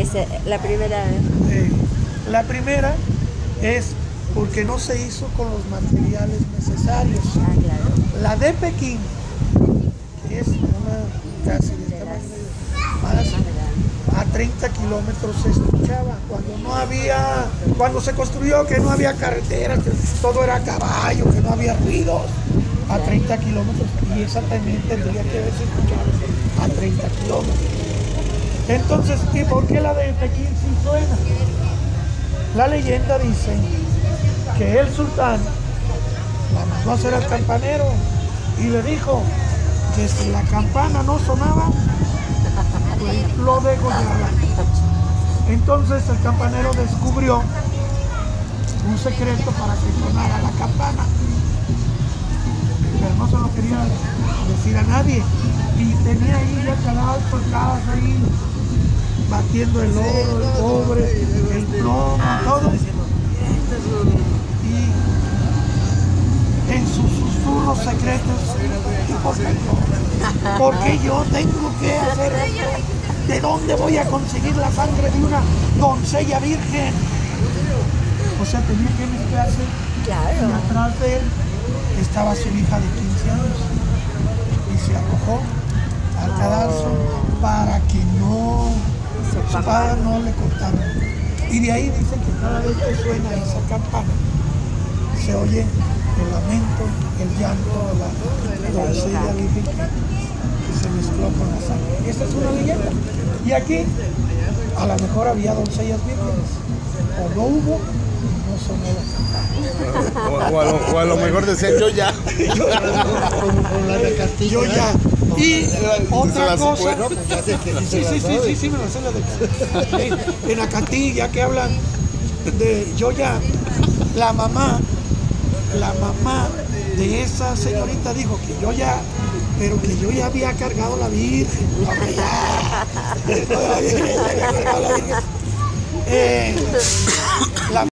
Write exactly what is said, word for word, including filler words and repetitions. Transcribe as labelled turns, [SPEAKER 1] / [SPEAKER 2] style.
[SPEAKER 1] dice la primera?
[SPEAKER 2] Eh, la primera es porque no se hizo con los materiales necesarios.
[SPEAKER 1] Ah, claro.
[SPEAKER 2] La de Pekín, que es una casi de
[SPEAKER 1] De
[SPEAKER 2] tamaño
[SPEAKER 1] las
[SPEAKER 2] más,
[SPEAKER 1] más grandes.
[SPEAKER 2] a treinta kilómetros se escuchaba. Cuando no había, cuando se construyó que no había carreteras, que todo era a caballo, que no había ruidos, a treinta kilómetros. Y esa también tendría que haberse escuchado a treinta kilómetros. Entonces, ¿y por qué la de Pekín sí suena? La leyenda dice que el sultán la mandó a hacer al campanero y le dijo que si la campana no sonaba, pues lo degollaba. Entonces el campanero descubrió un secreto para que sonara la campana, pero no se lo quería decir a nadie, y tenía ahí ya cadavos colgados ahí, batiendo el oro, el cobre, el plomo, todo. Y en sus susurros secretos, ¿por qué yo? ¿Por qué yo tengo que hacer esto? ¿De dónde voy a conseguir la sangre de una doncella virgen? O sea, tenía que mezclarse.
[SPEAKER 1] Claro.
[SPEAKER 2] Y atrás de él estaba su hija de quince años. Y se arrojó al cadalso para que no, su padre no le cortara. Y de ahí dicen que cada vez que suena esa campana, se oye el lamento, el llanto de la doncella virgen que se mezcló con la sangre. Esta es una leyenda. Y aquí, a lo mejor había doncellas vírgenes, o no hubo, y no sonó la campana.
[SPEAKER 3] O, o, a lo, o a lo mejor decían yo ya.
[SPEAKER 2] Con la de Castillo. Yo ya. Y otra cosa.
[SPEAKER 4] Bueno, pues ya sé que
[SPEAKER 2] Sí,
[SPEAKER 4] dice
[SPEAKER 2] sí,
[SPEAKER 4] la
[SPEAKER 2] sí,
[SPEAKER 4] sabe.
[SPEAKER 2] sí, sí, me lo sé la de Castillo. En Acatí, que hablan de yo ya, la mamá, la mamá de esa señorita dijo que yo ya, pero que yo ya había cargado la Virgen. No, que ya. Ya había cargado la Virgen. Eh, la